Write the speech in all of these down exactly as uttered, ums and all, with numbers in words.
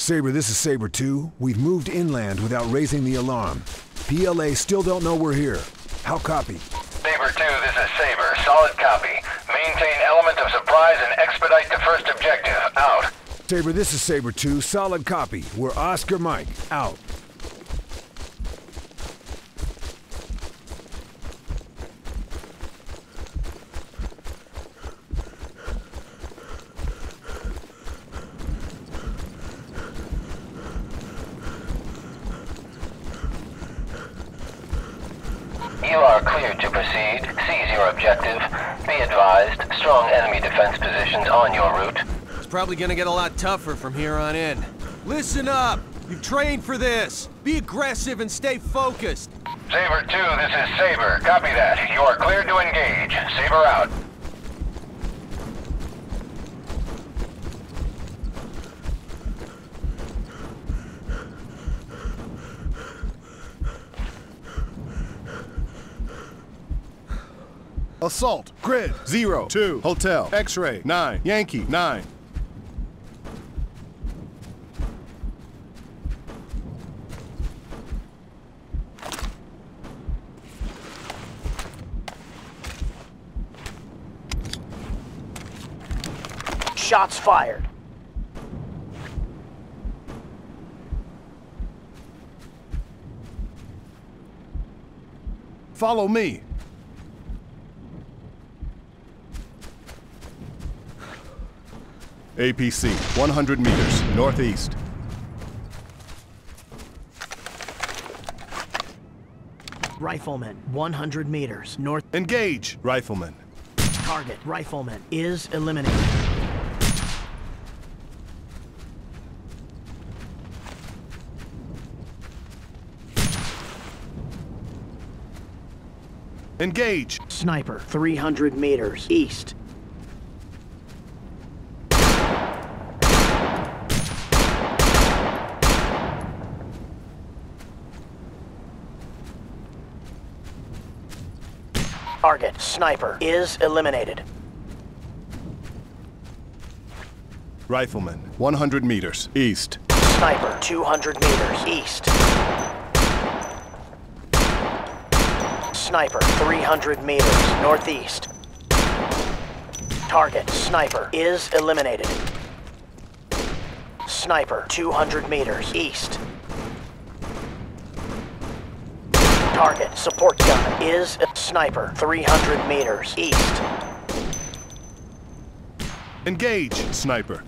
Saber, this is Saber two. We've moved inland without raising the alarm. P L A still don't know we're here. How copy? Saber two, this is Saber. Solid copy. Maintain element of surprise and expedite to first objective. Out. Saber, this is Saber two. Solid copy. We're Oscar Mike. Out. You are cleared to proceed. Seize your objective. Be advised, strong enemy defense positions on your route. It's probably gonna get a lot tougher from here on in. Listen up! You've trained for this! Be aggressive and stay focused! Saber two, this is Saber. Copy that. You are cleared to engage. Saber out. Assault, grid, zero, two, hotel, X-ray, nine, Yankee, nine. Shots fired. Follow me. A P C, one hundred meters, northeast. Rifleman, one hundred meters, north. Engage, rifleman. Target, rifleman, is eliminated. Engage. Sniper, three hundred meters, east. Target, sniper, is eliminated. Rifleman, one hundred meters, east. Sniper, two hundred meters, east. Sniper, three hundred meters, northeast. Target, sniper, is eliminated. Sniper, two hundred meters, east. Target, support gunner, is sniper, three hundred meters, east. Engage, sniper.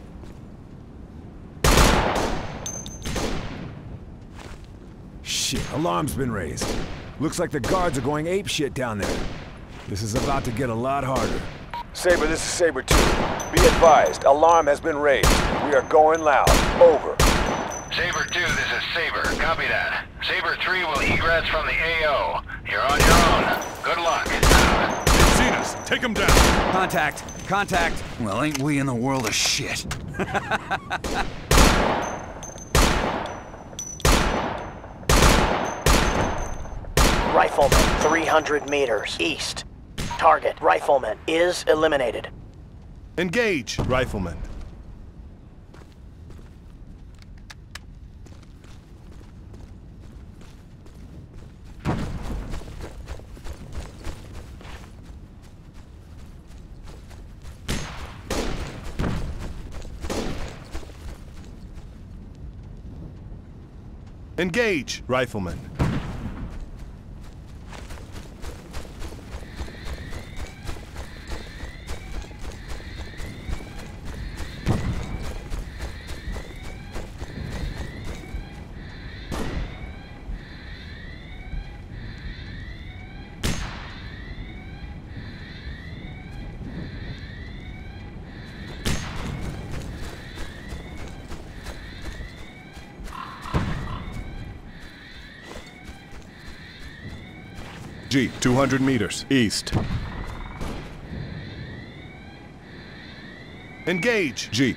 Shit, alarm's been raised. Looks like the guards are going apeshit down there. This is about to get a lot harder. Saber, this is Saber two. Be advised, alarm has been raised. We are going loud. Over. Saber two, this is Saber. Copy that. Saber three will egress from the A O. You're on your own. Good luck. They've seen us. Take them down. Contact. Contact. Well, ain't we in the world of shit? Rifleman, three hundred meters, east. Target, rifleman, is eliminated. Engage, rifleman. Engage, rifleman. Jeep, two hundred meters, east. Engage, Jeep.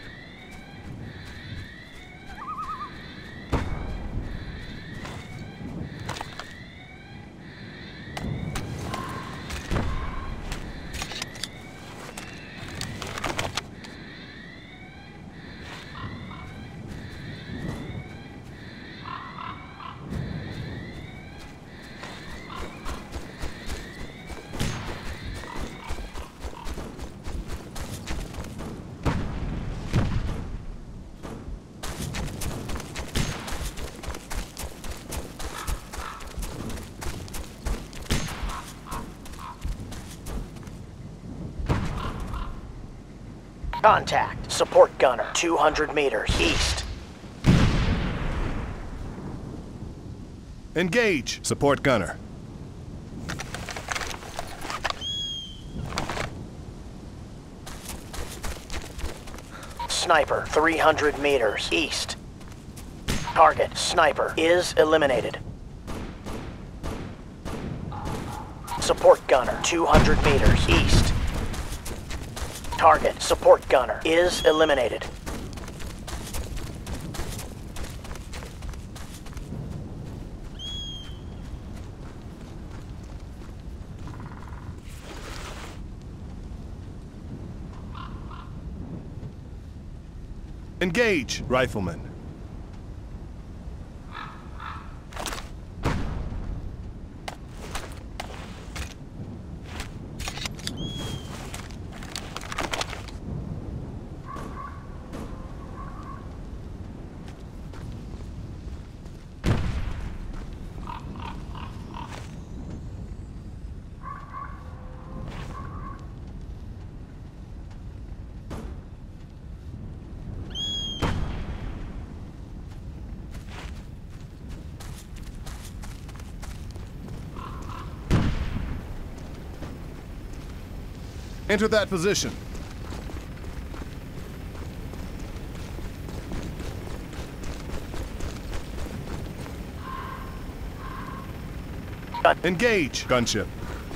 Contact. Support gunner. two hundred meters. East. Engage. Support gunner. Sniper. three hundred meters. East. Target. Sniper is eliminated. Support gunner. two hundred meters. East. Target. Support gunner is eliminated. Engage. Rifleman. Enter that position. Engage. Gunship.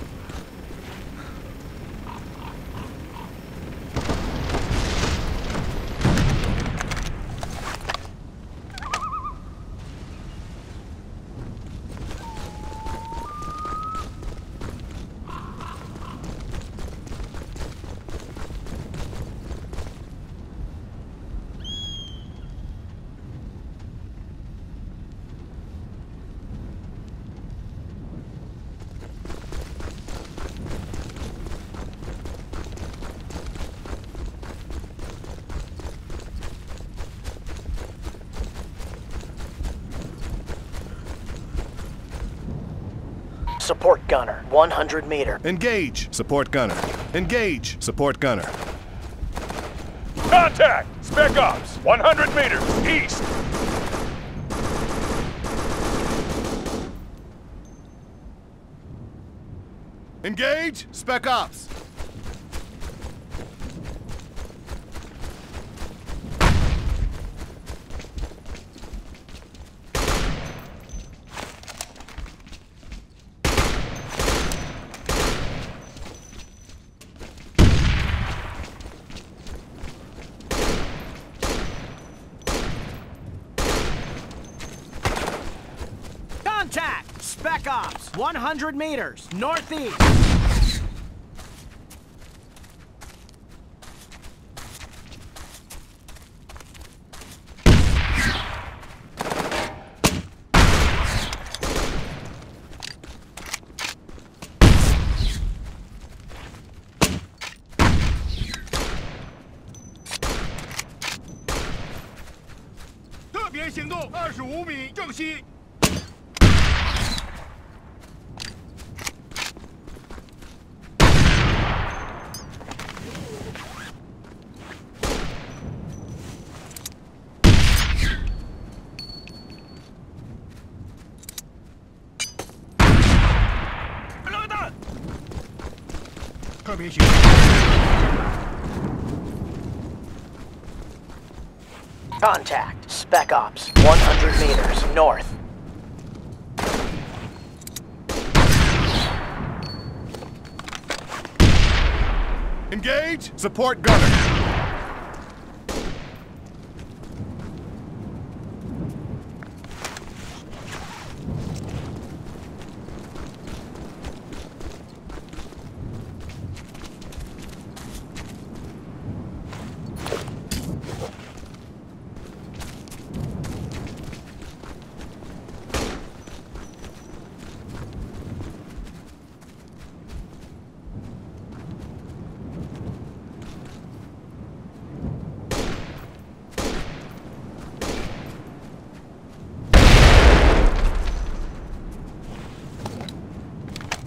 Support gunner. one hundred meter. Engage. Support gunner. Engage. Support gunner. Contact! Spec Ops, one hundred meters, east! Engage. Spec Ops. Contact! Spec Ops, one hundred meters, northeast. Contact. Spec Ops, one hundred meters, north. Engage. Support gunner.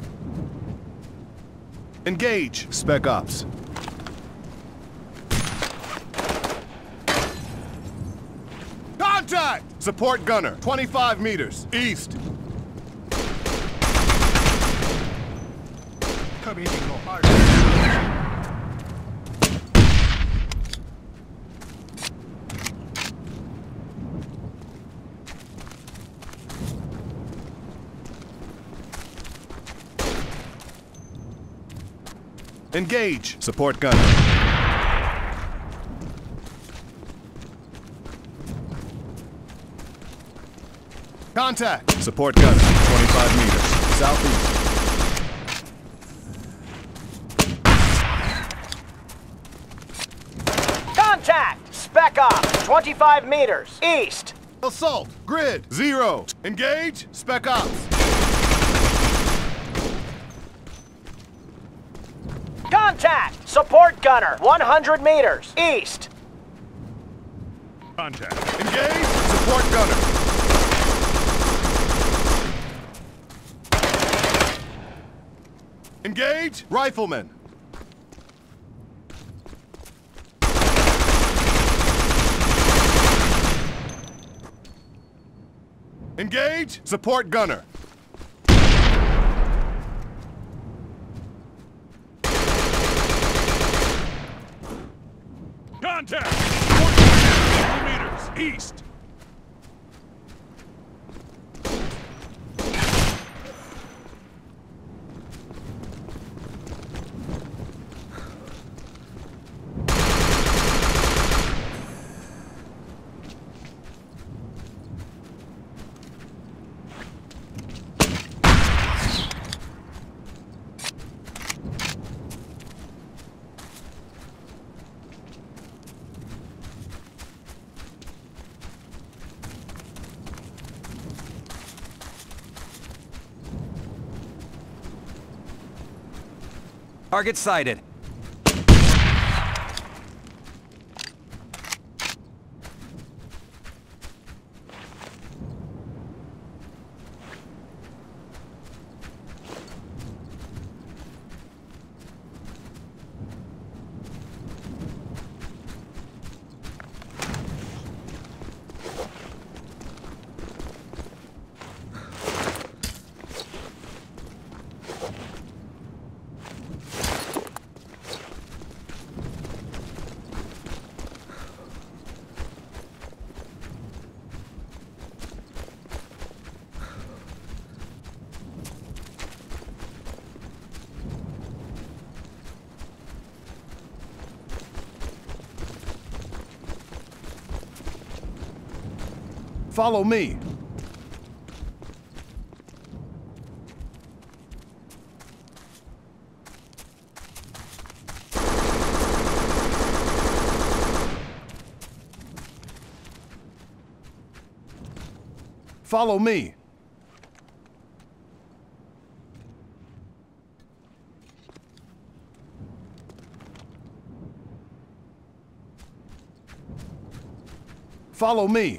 Engage. Spec Ops. Contact! Support gunner, twenty-five meters, east. Come in and go hard. Engage! Support gunner. Contact! Support gunner, twenty-five meters, southeast. Contact! Spec Ops, twenty-five meters, east. Assault! Grid! Zero! Engage! Spec Ops! Contact! Support gunner, one hundred meters, east. Contact! Engage! Support gunner! Engage! Rifleman! Engage! Support gunner! Contact! forty meters, east. Target sighted. Follow me. Follow me. Follow me.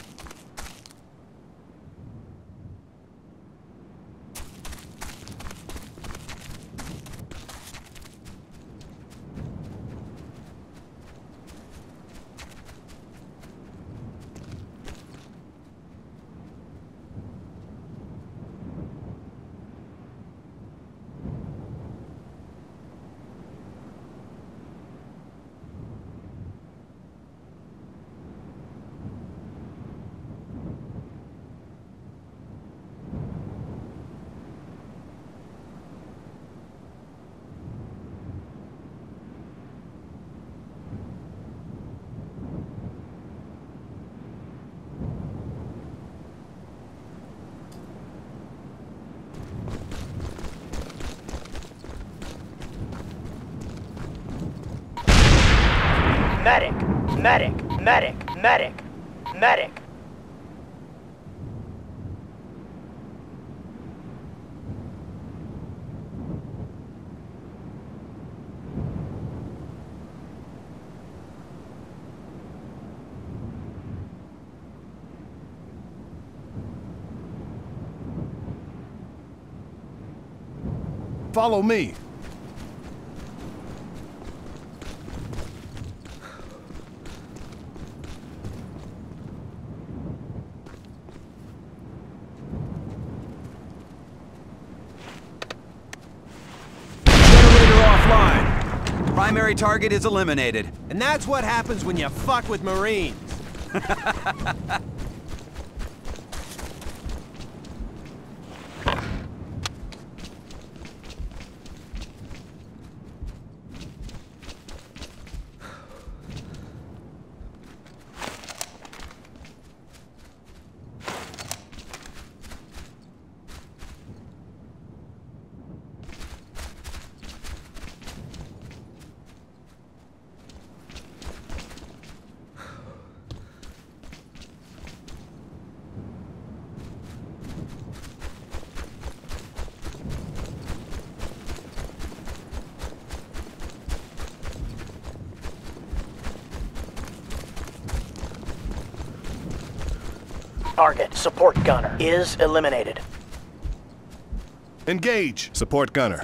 Medic! Medic! Medic! Medic! Medic! Follow me. Primary target is eliminated. And that's what happens when you fuck with Marines. Target, support gunner, is eliminated. Engage. Support gunner.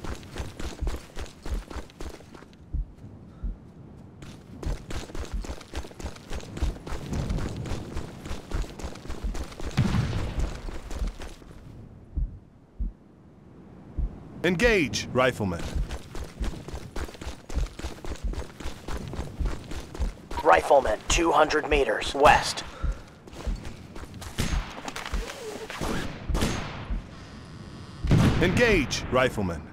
Engage. Rifleman. Rifleman, two hundred meters, west. Engage. Rifleman.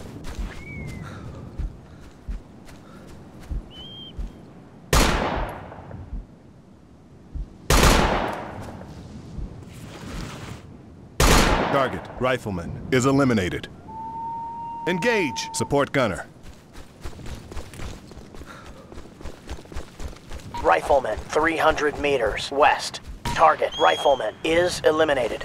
Target, rifleman, is eliminated. Engage. Support gunner. Rifleman, three hundred meters, west. Target, rifleman, is eliminated.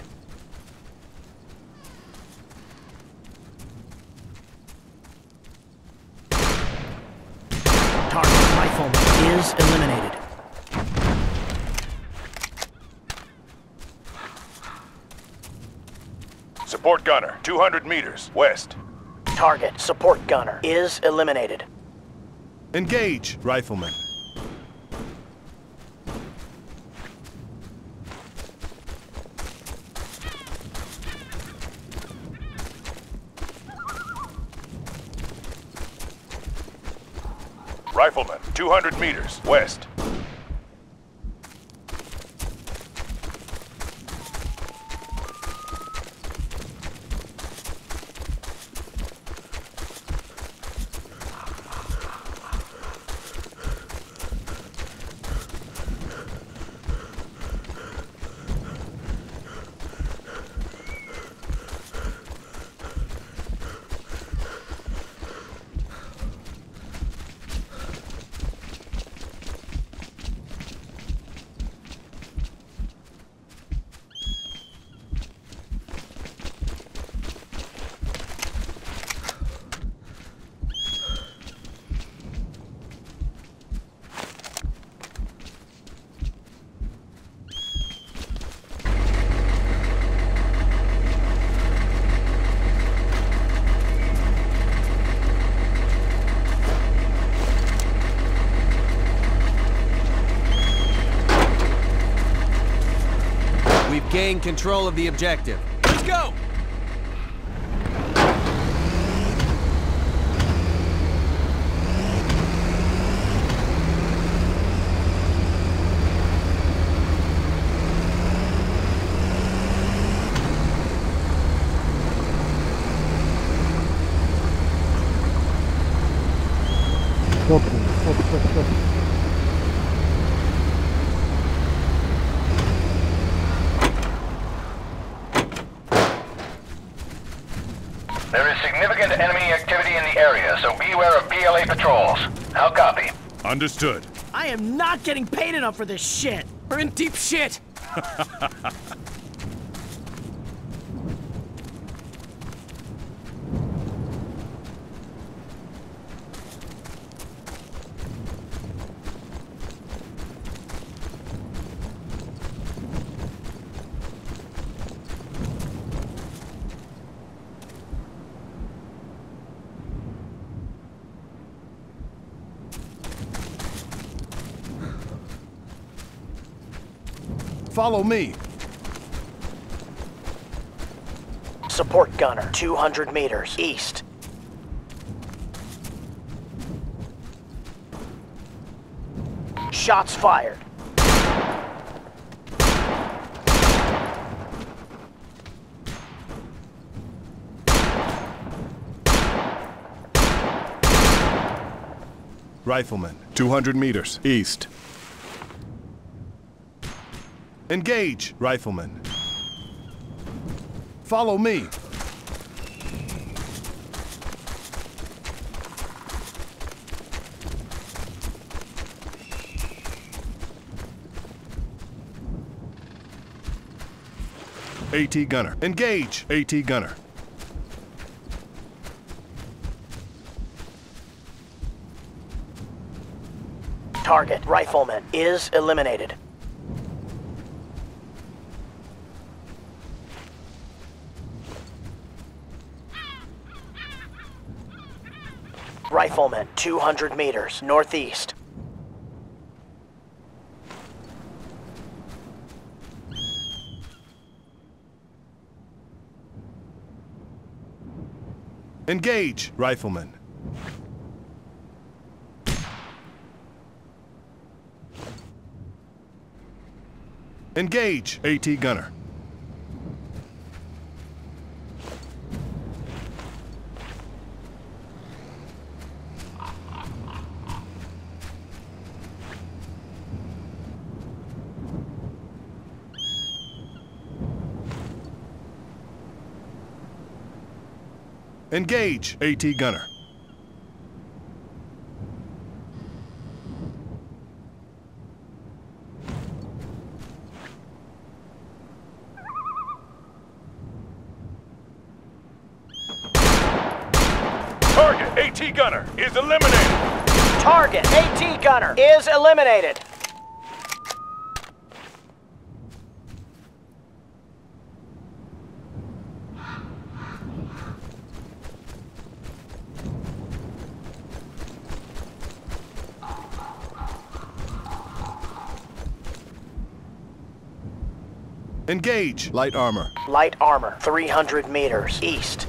Target, rifleman, is eliminated. Support gunner, two hundred meters, west. Target, support gunner, is eliminated. Engage. Rifleman. Rifleman, two hundred meters, west. We've gained control of the objective. Let's go! There is significant enemy activity in the area, so beware of P L A patrols. How copy? Understood. I am not getting paid enough for this shit. We're in deep shit! Follow me. Support gunner, two hundred meters, east. Shots fired. Rifleman, two hundred meters, east. Engage, Rifleman. Follow me. AT gunner. Engage, AT gunner. Target, Rifleman, is eliminated. Rifleman, two hundred meters, northeast. Engage, Rifleman. Engage, AT gunner. Engage, AT gunner. Target AT gunner is eliminated. Target, AT gunner, is eliminated. Engage, light armor. Light armor, three hundred meters, east.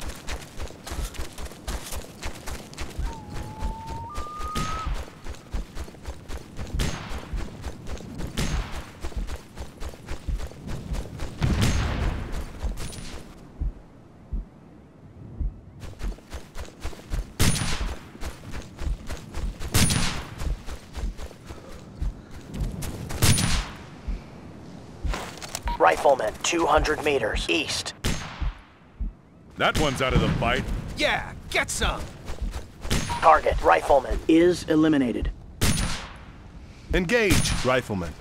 Rifleman, two hundred meters, east. That one's out of the fight. Yeah, get some! Target, Rifleman, is eliminated. Engage, Rifleman.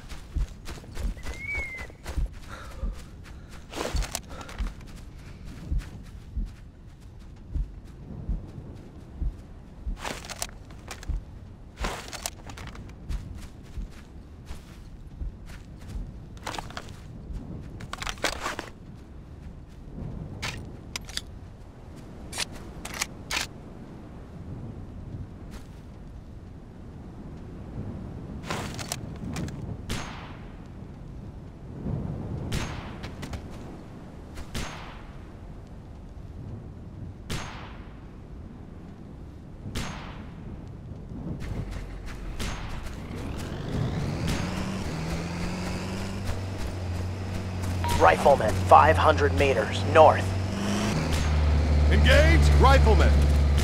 Rifleman, five hundred meters, north. Engage, Rifleman.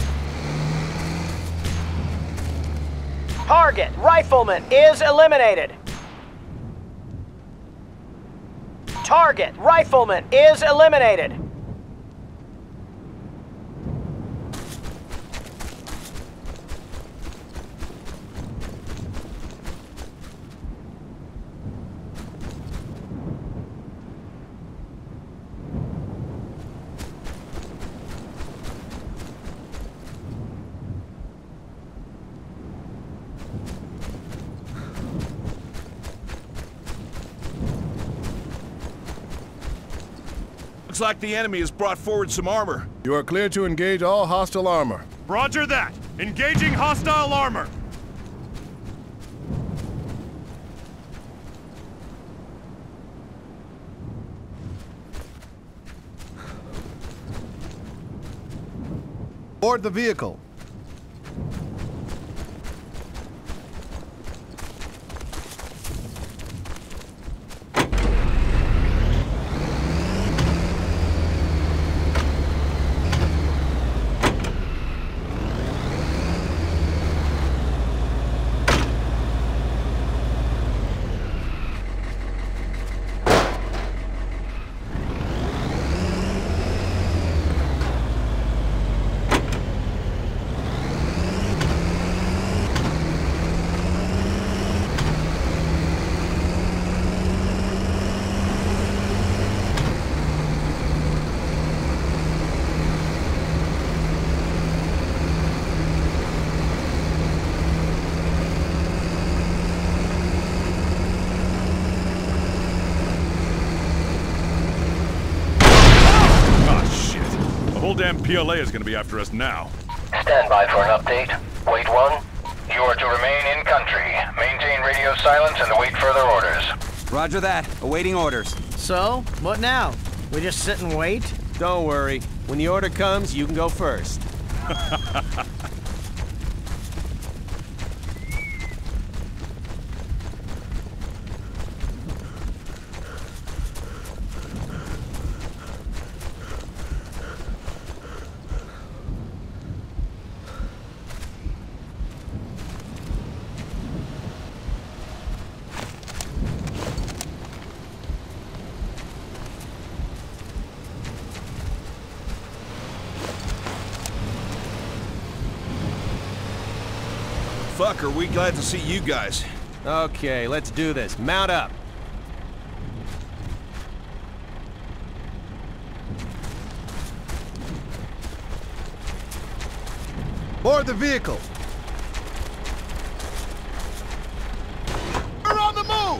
Target, Rifleman, is eliminated. Target, Rifleman, is eliminated. Looks like the enemy has brought forward some armor. You are clear to engage all hostile armor. Roger that. Engaging hostile armor. Board the vehicle. damn P L A is gonna be after us now. Stand by for an update. Wait one. You are to remain in country. Maintain radio silence and await further orders. Roger that. Awaiting orders. So, what now? We just sit and wait? Don't worry. When the order comes, you can go first. Fuck, are we glad to see you guys. Okay, let's do this. Mount up. Board the vehicle. We're on the move!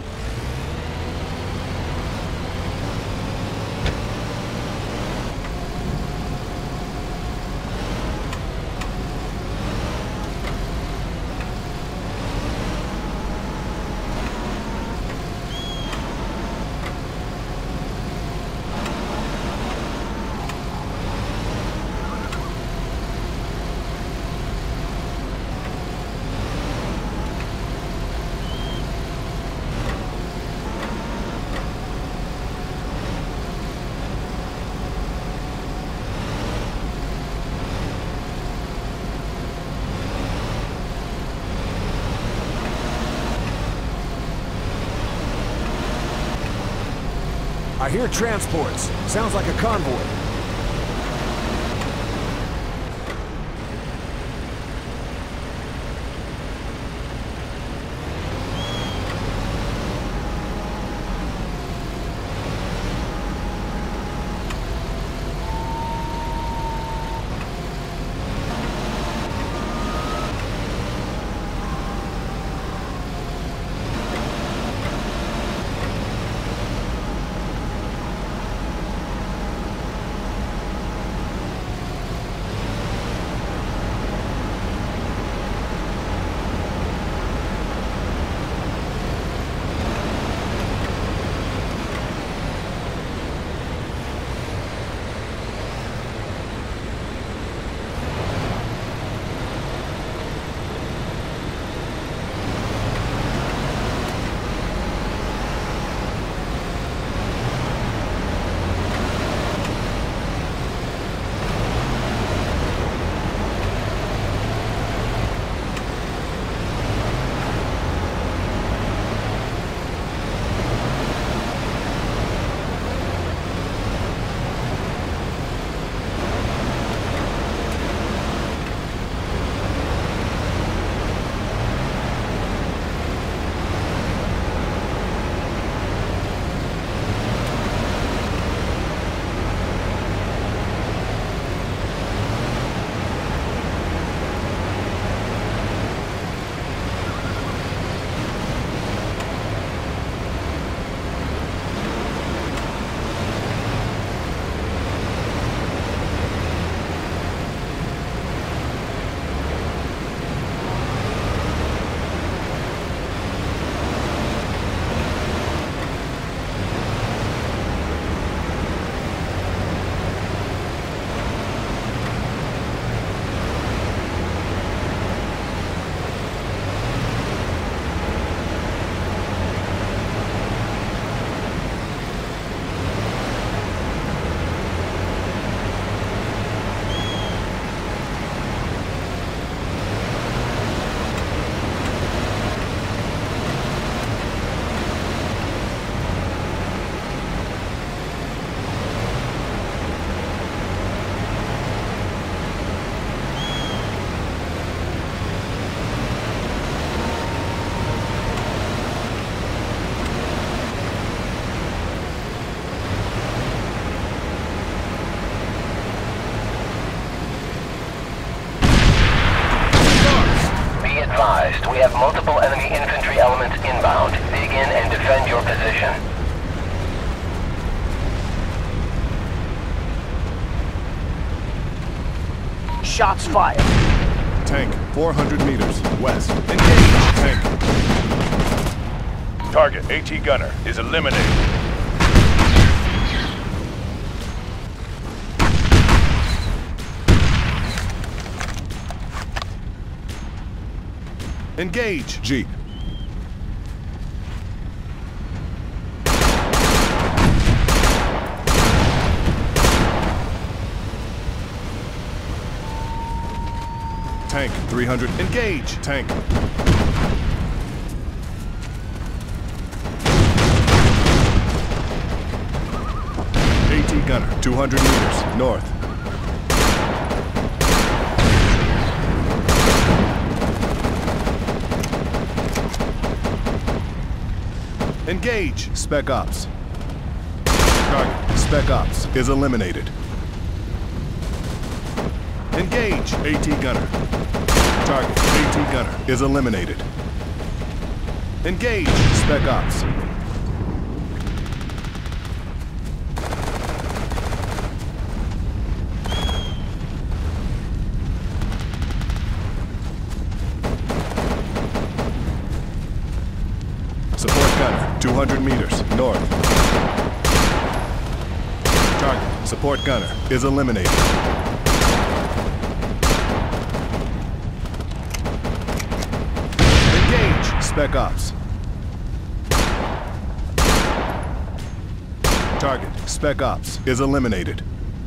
I hear transports. Sounds like a convoy. We have multiple enemy infantry elements inbound. Dig in and defend your position. Shots fired. Tank, four hundred meters, west. Engage! Tank. Target, AT gunner, is eliminated. Engage! Jeep. Tank, three hundred. Engage! Tank. AT gunner, two hundred meters, north. Engage! Spec Ops. Target, Spec Ops, is eliminated. Engage! AT gunner. Target, AT gunner, is eliminated. Engage! Spec Ops. Support gunner, two hundred meters, north. Target, support gunner, is eliminated. Engage! Spec Ops. Target, Spec Ops, is eliminated.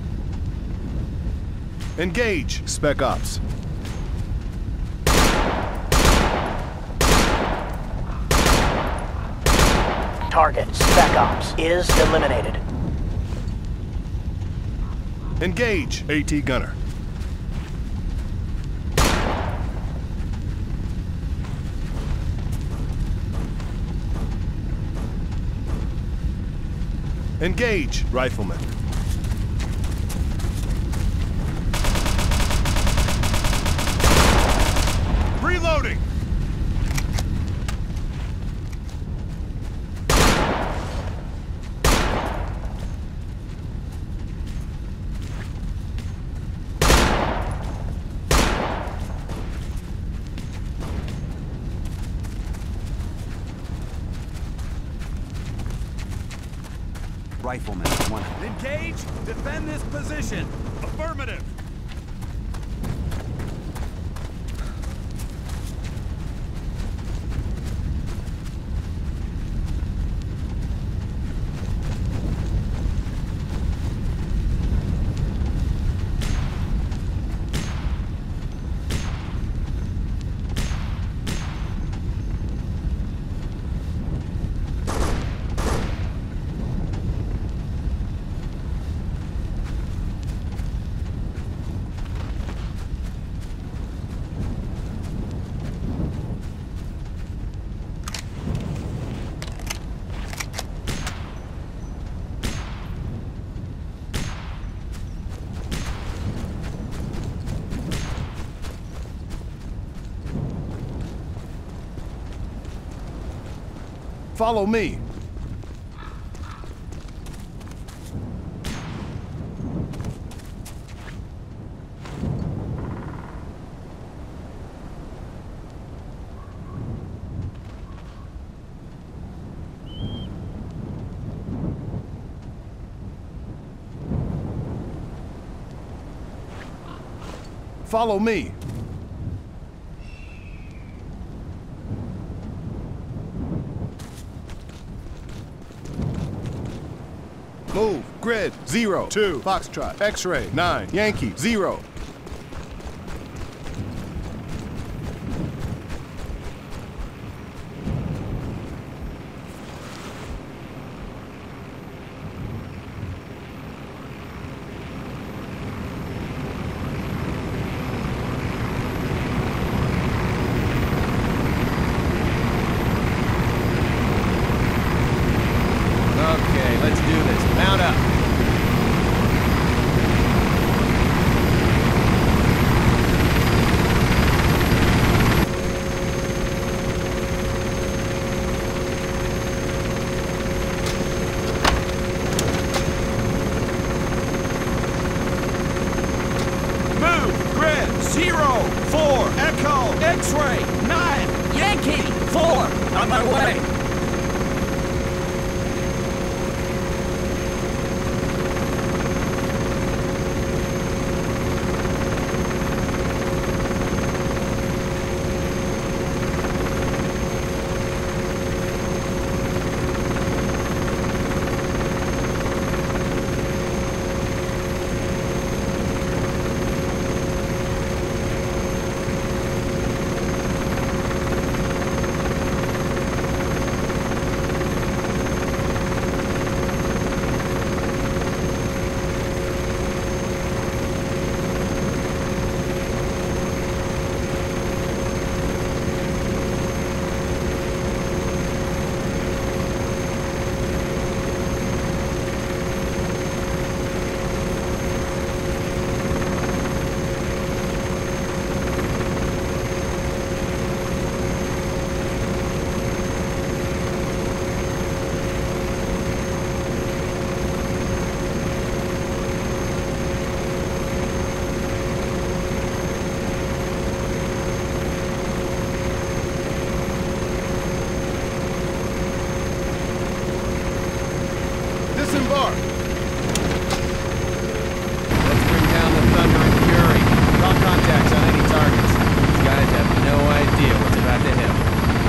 Engage! Spec Ops. Target, Spec Ops, is eliminated. Engage! AT gunner. Engage! Rifleman. Reloading! Rifleman, one. Engage! Defend this position! Affirmative! Follow me. Follow me. Move. Grid. Zero. Two. Foxtrot. X-ray. Nine. Yankee. Zero. Okay, let's do this. Mount up. On my way! Disembark! Let's bring down the thundering fury. Draw contacts on any targets. These guys have no idea what's about to hit them.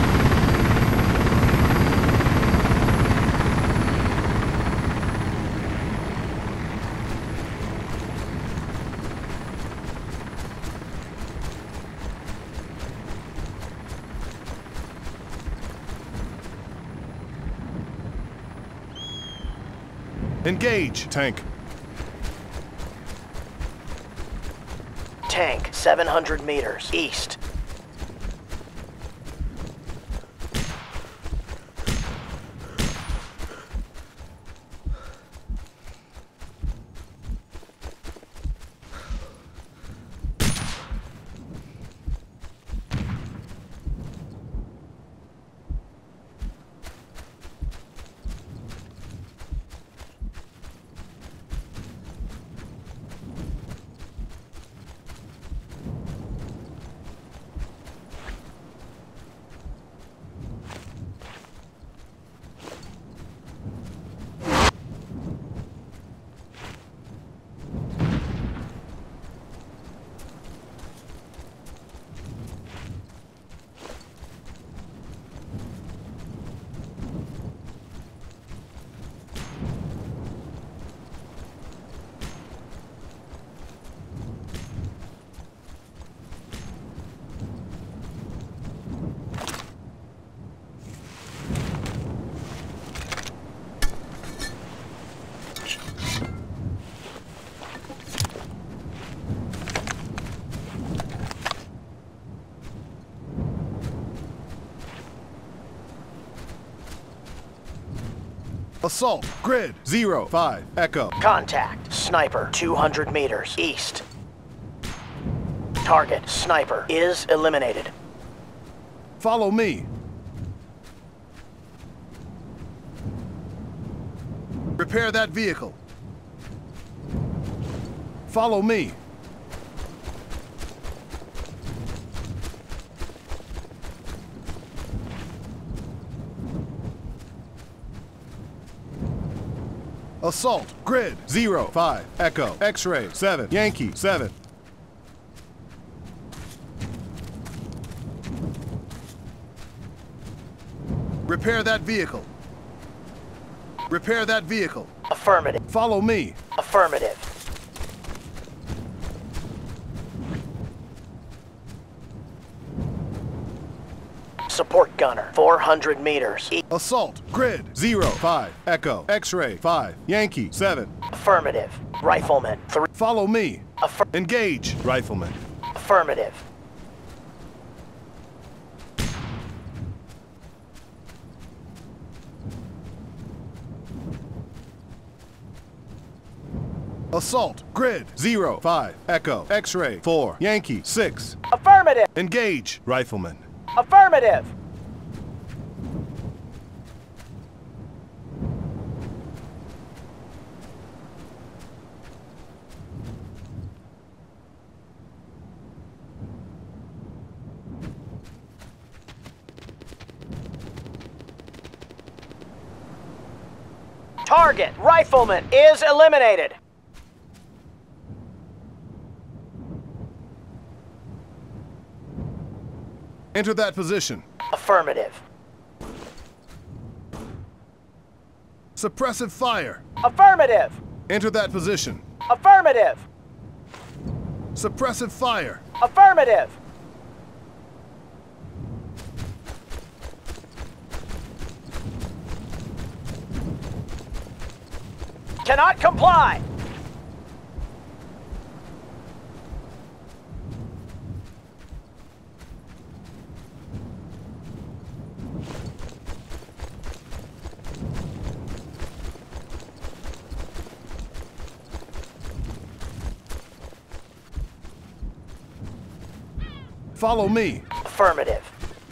Engage, tank. Tank, seven hundred meters, east. Assault, grid, zero, five, echo. Contact, sniper, two hundred meters, east. Target, sniper, is eliminated. Follow me. Repair that vehicle. Follow me. Assault, grid, zero, five, echo, X-ray, seven, Yankee, seven. Repair that vehicle. Repair that vehicle. Affirmative. Follow me. Affirmative. Support gunner, four hundred meters. E Assault, grid, zero, five, echo, X-ray, five, Yankee, seven. Affirmative. Rifleman, three. Follow me. Affir Engage, rifleman. Affirmative. Assault, grid, zero, five, echo, X-ray, four, Yankee, six. Affirmative. Engage, rifleman. Affirmative. Target, Rifleman, is eliminated. Enter that position. Affirmative. Suppressive fire. Affirmative. Enter that position. Affirmative. Suppressive fire. Affirmative. Cannot comply. Follow me. Affirmative.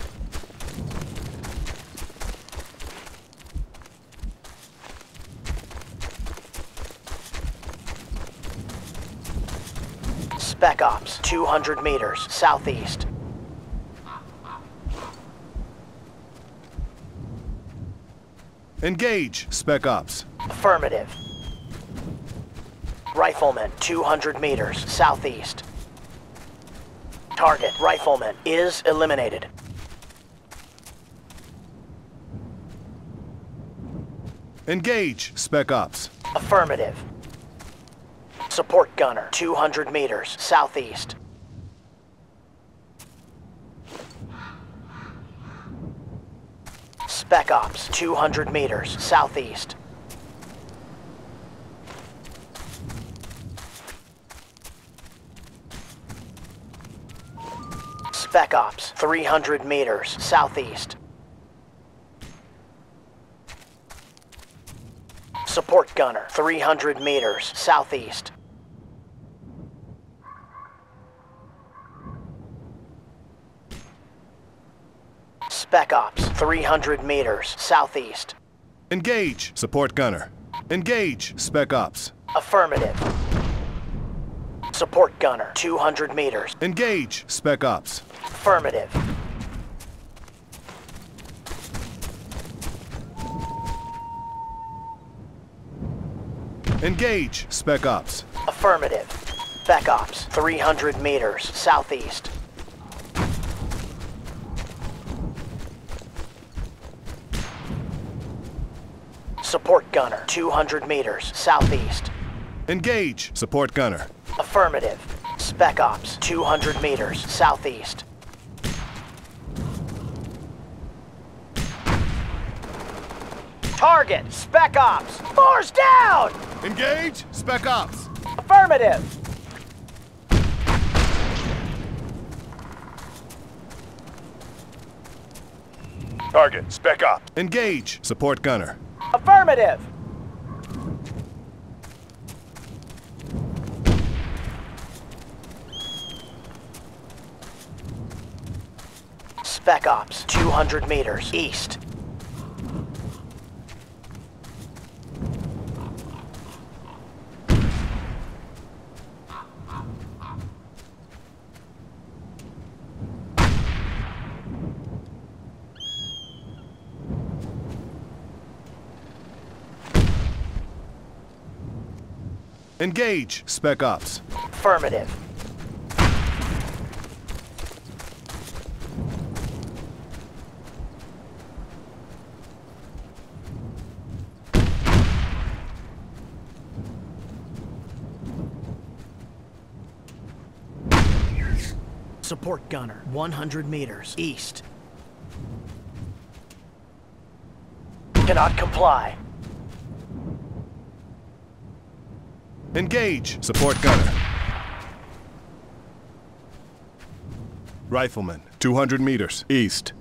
Spec Ops, two hundred meters, southeast. Engage, Spec Ops. Affirmative. Rifleman, two hundred meters, southeast. Target, Rifleman, is eliminated. Engage, Spec Ops. Affirmative. Support gunner, two hundred meters, southeast. Spec Ops, two hundred meters, southeast. Spec Ops, three hundred meters, southeast. Support gunner, three hundred meters, southeast. Spec Ops, three hundred meters, southeast. Engage, Support Gunner. Engage, Spec Ops. Affirmative. Support gunner, two hundred meters. Engage, Spec Ops. Affirmative. Engage, Spec Ops. Affirmative. Spec Ops, three hundred meters, southeast. Support gunner, two hundred meters, southeast. Engage, Support Gunner. Affirmative. Spec Ops, two hundred meters, southeast. Target, Spec Ops. Force down! Engage, Spec Ops. Affirmative. Target, Spec Ops. Engage, Support Gunner. Affirmative. Spec Ops, two hundred meters, east. Engage, Spec Ops. Affirmative. Support gunner, one hundred meters, east. Cannot comply. Engage, Support Gunner. Rifleman, two hundred meters, east.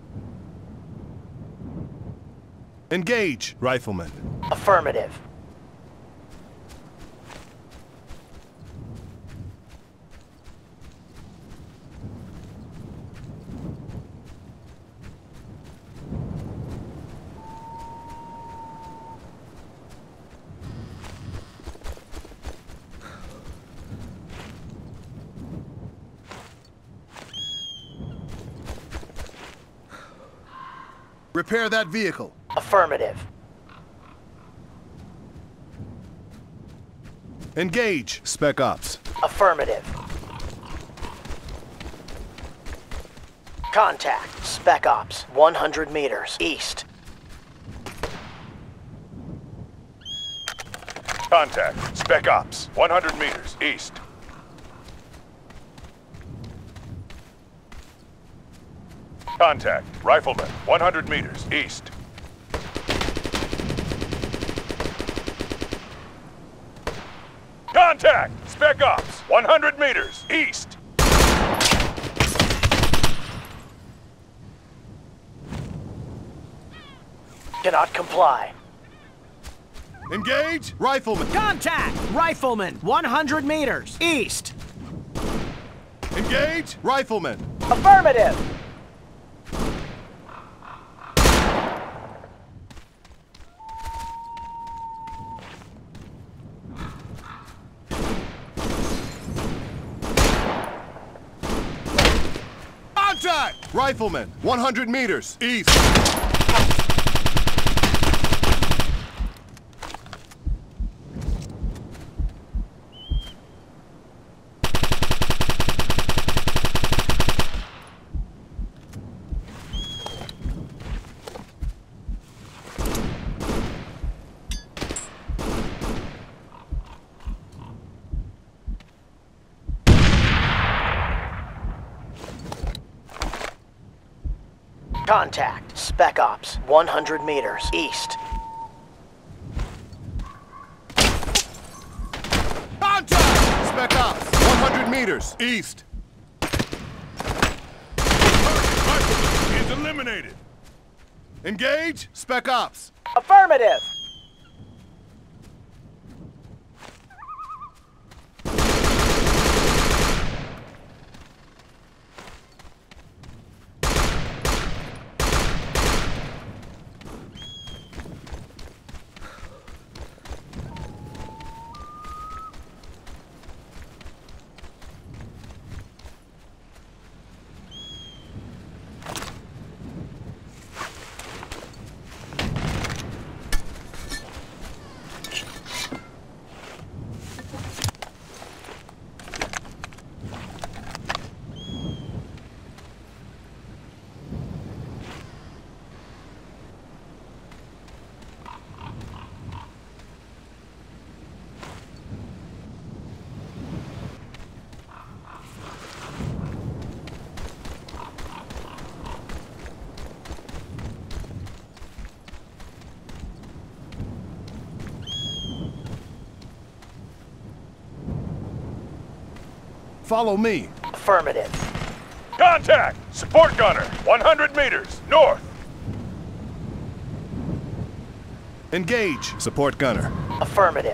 Engage, Rifleman. Affirmative. Repair that vehicle. Affirmative. Engage. Spec Ops. Affirmative. Contact. Spec Ops. one hundred meters. East. Contact. Spec Ops. one hundred meters. East. Contact. Rifleman. one hundred meters. East. Contact! Spec Ops! one hundred meters! East! Cannot comply. Engage. Rifleman. Contact! Rifleman, one hundred meters. East. Engage. Rifleman. Affirmative! Contact! Rifleman. one hundred meters. East. Contact. Spec Ops. one hundred meters. East. Contact! Spec Ops. one hundred meters. East. Rifleman is eliminated! Engage. Spec Ops. Affirmative! Follow me. Affirmative. Contact! Support gunner! one hundred meters! North! Engage. Support gunner. Affirmative.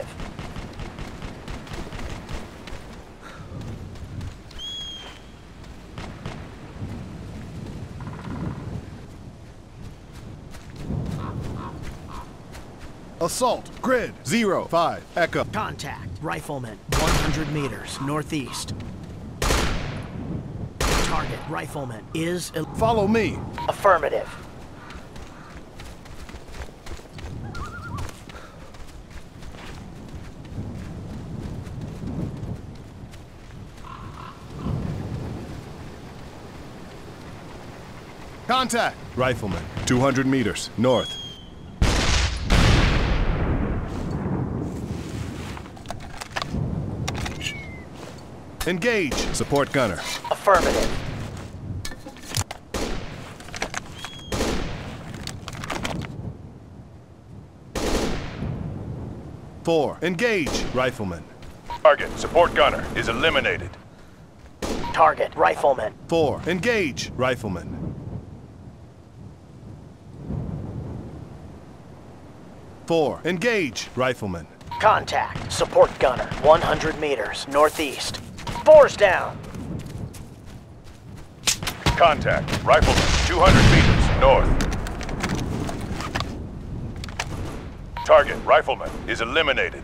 Assault. Grid. Zero. Five. Echo. Contact. Rifleman, one hundred meters. Northeast. Target. Rifleman is... el- Follow me. Affirmative. Contact. Rifleman. two hundred meters. North. Engage. Support gunner. Affirmative. Four. Engage. Rifleman. Target, support gunner, is eliminated. Target. Rifleman. Four. Engage. Rifleman. Four. Engage. Rifleman. Contact. Support gunner. one hundred meters. Northeast. Fours down. Contact, rifleman, two hundred meters, north. Target, rifleman, is eliminated.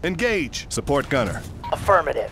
Engage. Support gunner. Affirmative.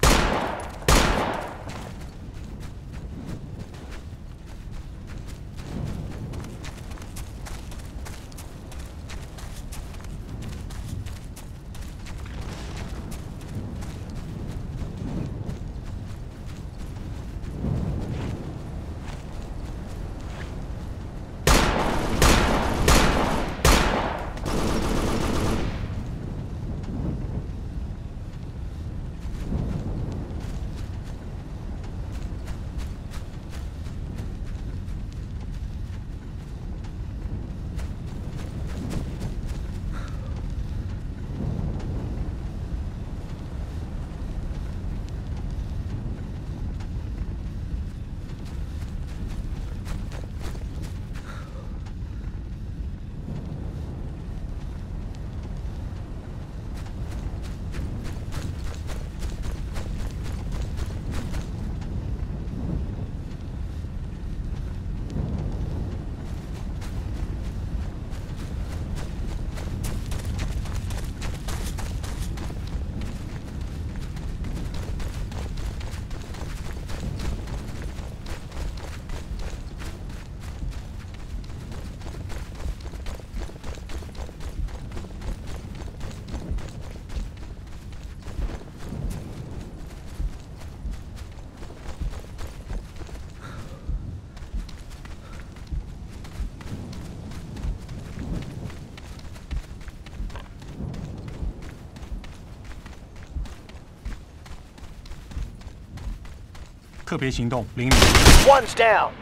One's down.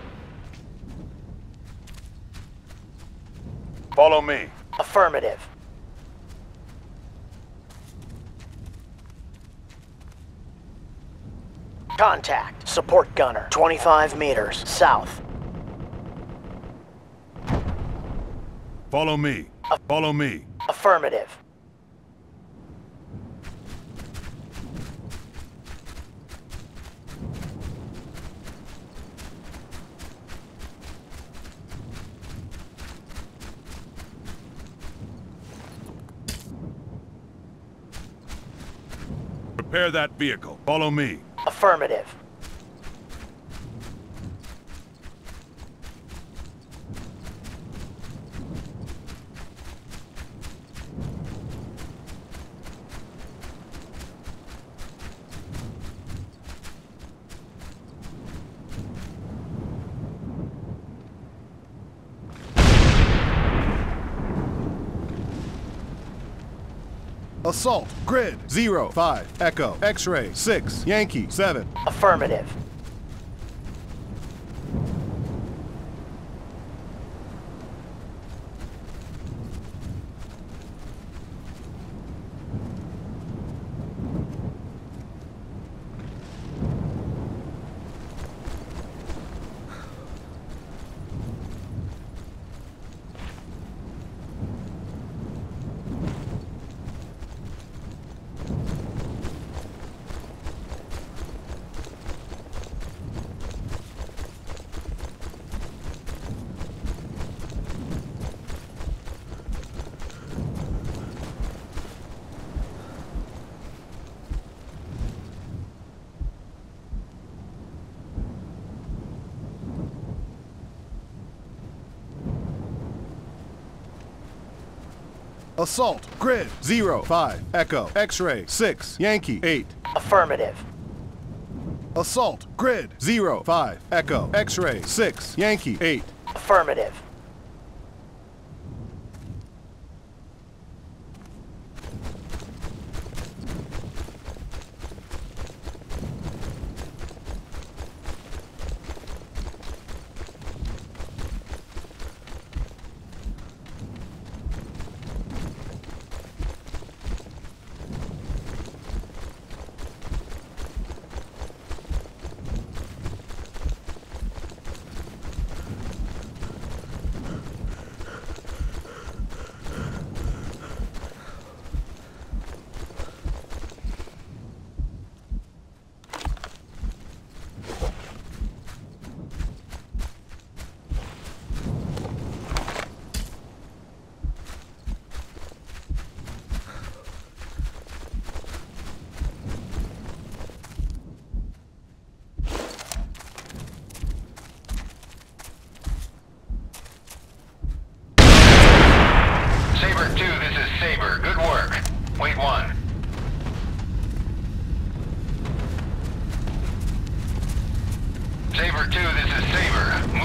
Follow me. Affirmative. Contact. Support gunner. twenty-five meters south. Follow me. Follow me. Affirmative. Prepare that vehicle. Follow me. Affirmative. Assault. Grid. Zero. Five. Echo. X-ray. Six. Yankee. Seven. Affirmative. Assault. Grid. Zero. Five. Echo. X-ray. Six. Yankee. Eight. Affirmative. Assault. Grid. Zero. Five. Echo. X-ray. Six. Yankee. Eight. Affirmative.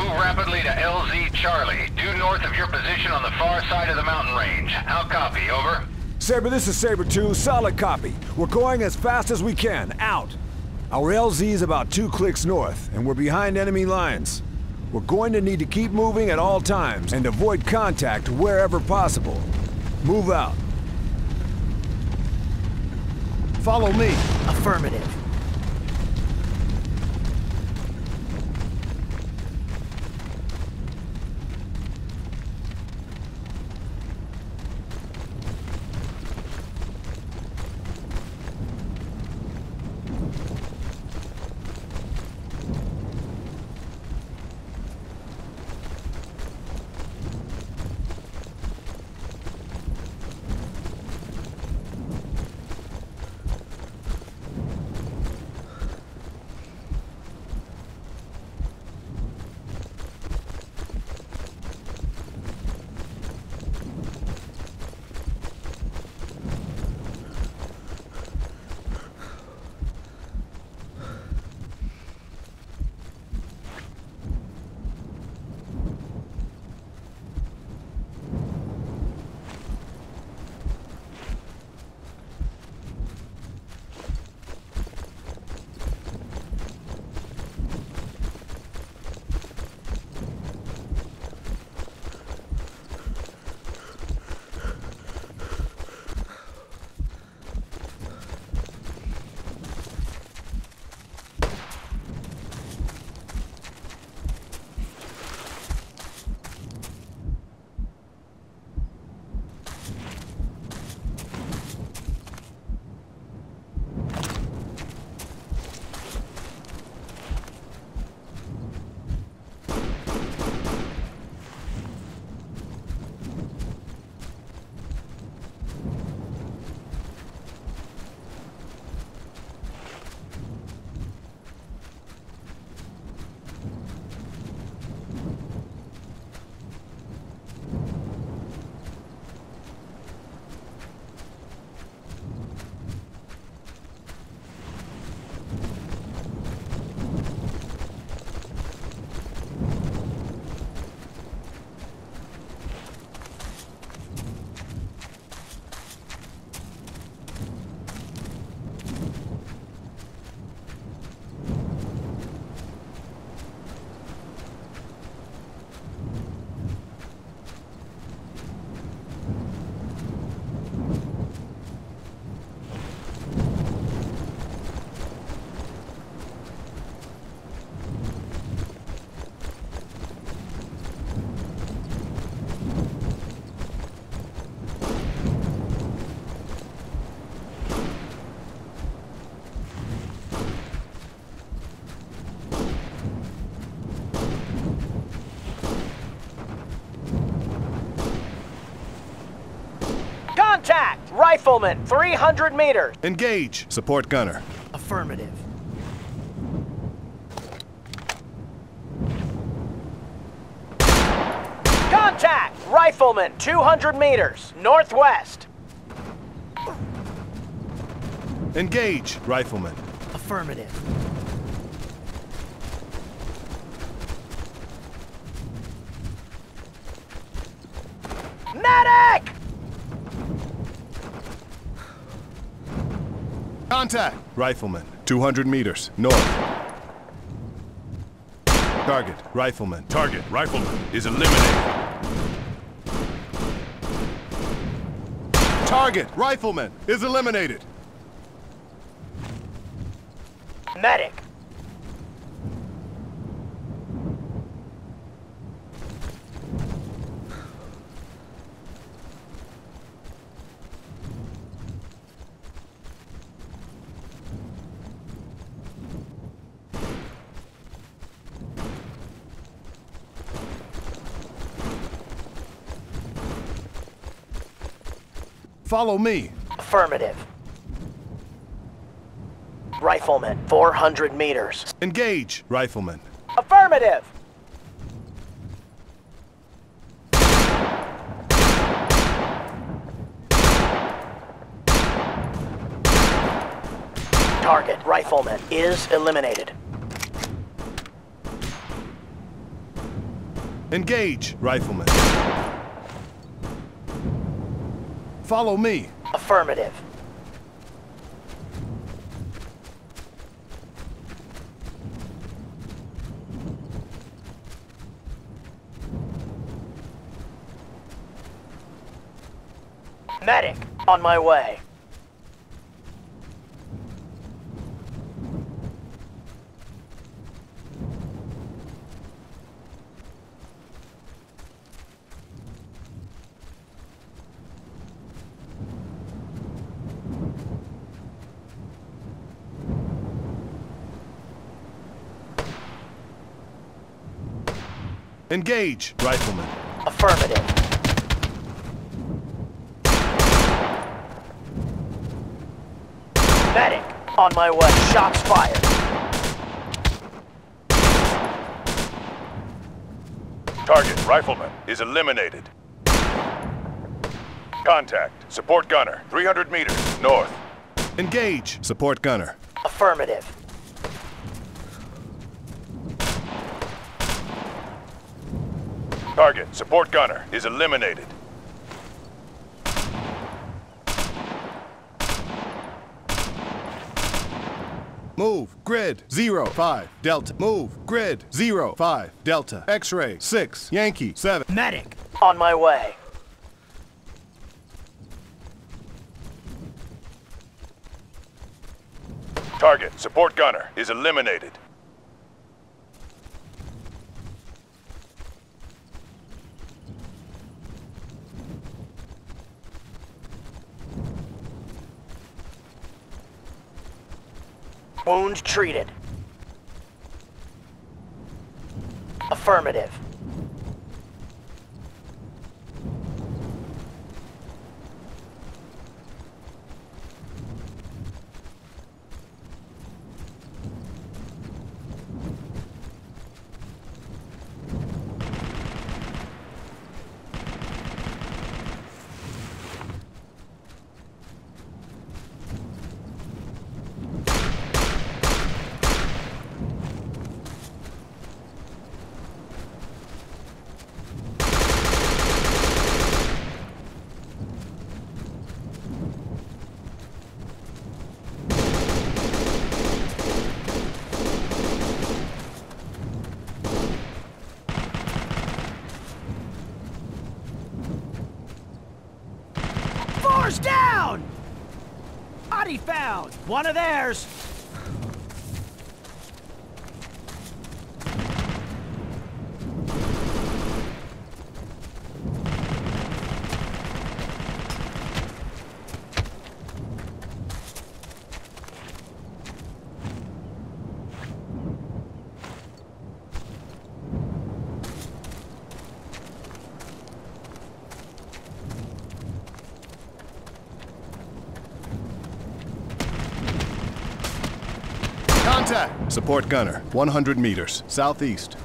Move rapidly to L Z Charlie, due north of your position on the far side of the mountain range. How copy, over? Saber, this is Saber two, solid copy. We're going as fast as we can, out. Our L Z is about two clicks north, and we're behind enemy lines. We're going to need to keep moving at all times, and avoid contact wherever possible. Move out. Follow me. Affirmative. Contact! Rifleman, three hundred meters. Engage. Support gunner. Affirmative. Contact! Rifleman, two hundred meters, northwest. Engage. Rifleman. Affirmative. Medic! Contact! Rifleman, two hundred meters, north. Target, rifleman. Target, rifleman, is eliminated. Target, rifleman, is eliminated. Medic. Follow me. Affirmative. Rifleman, four hundred meters. Engage, rifleman. Affirmative. Target, rifleman, is eliminated. Engage, rifleman. Follow me. Affirmative. Medic, on my way. Engage, rifleman. Affirmative. Medic, on my way. Shots fired. Target, rifleman, is eliminated. Contact, support gunner, three hundred meters, north. Engage, support gunner. Affirmative. Target, support gunner, is eliminated. Move, grid, zero, five, delta. Move, grid, zero, five, delta. X-ray, six, Yankee, seven. Medic! On my way. Target, support gunner, is eliminated. Wound treated. Affirmative. Force down! Body found! One of theirs! Contact! Support gunner, one hundred meters, southeast.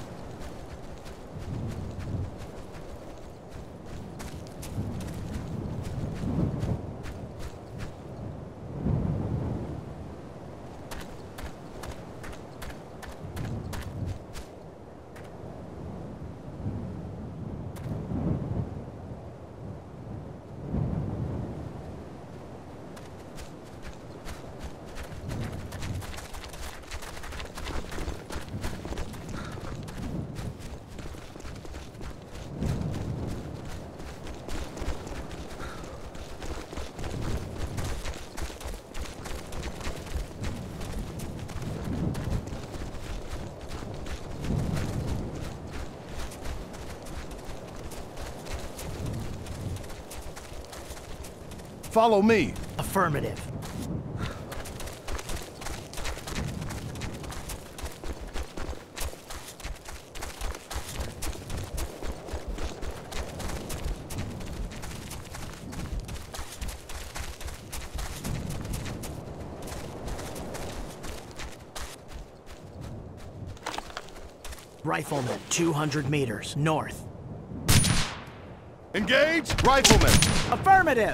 Follow me. Affirmative. Rifleman, two hundred meters, north. Engage, rifleman. Affirmative!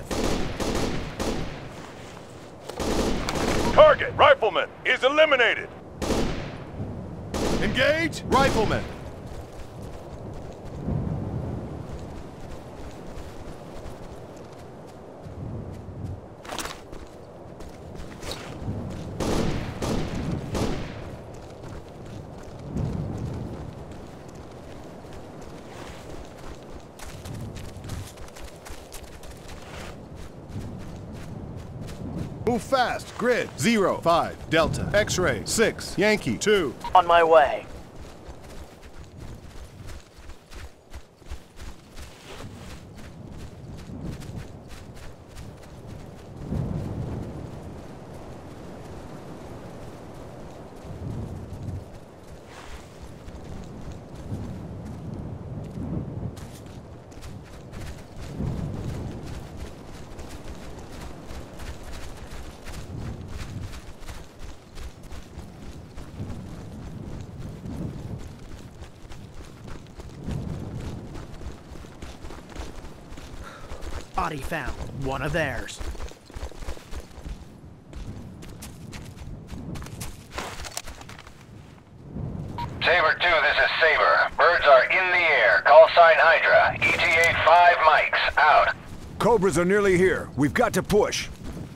Target, rifleman, is eliminated. Engage, rifleman. Move fast. Grid zero five Delta. X-ray six Yankee two. On my way. Body found. One of theirs. Saber two, this is Saber. Birds are in the air. Call sign Hydra. E T A five mics. Out. Cobras are nearly here. We've got to push.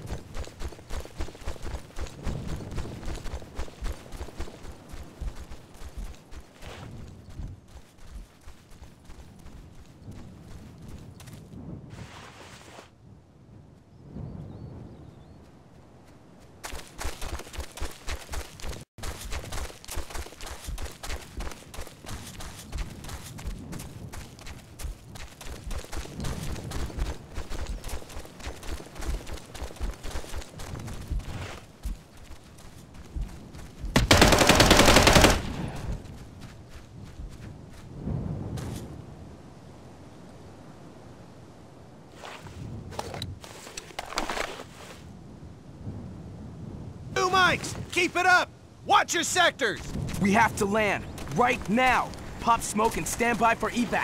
Two mics! Keep it up! Watch your sectors! We have to land. Right now. Pop smoke and stand by for evac.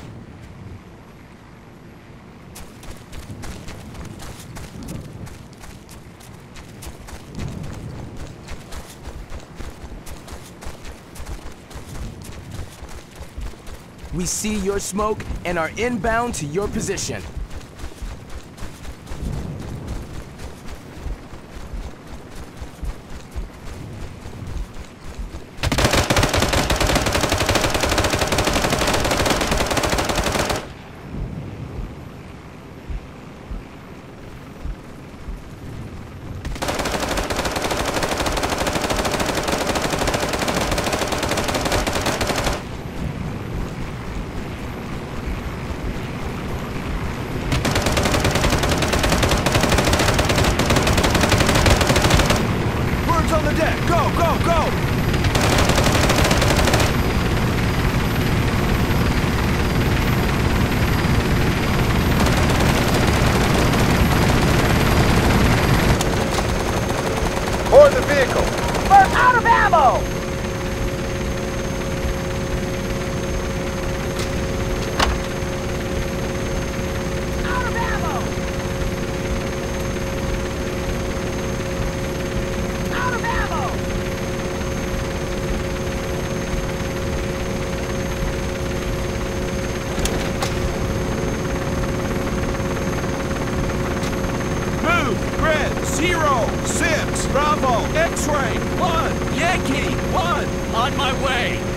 We see your smoke and are inbound to your position. Go, go, go! Board the vehicle! We're out of ammo! Out of ammo! Out of ammo! Move! Grid zero six Bravo X-ray one Yankee one. On my way!